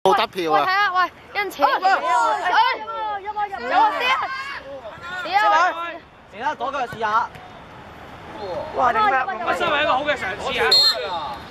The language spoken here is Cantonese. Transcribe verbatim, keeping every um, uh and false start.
冇得票啊！ 睇下，喂，有人扯住你啊！哎，有冇入？有啊，試啊！試啊！ 嚟啦，左腳試下。 哇！點解？ 不失為一個好嘅嘗試啊！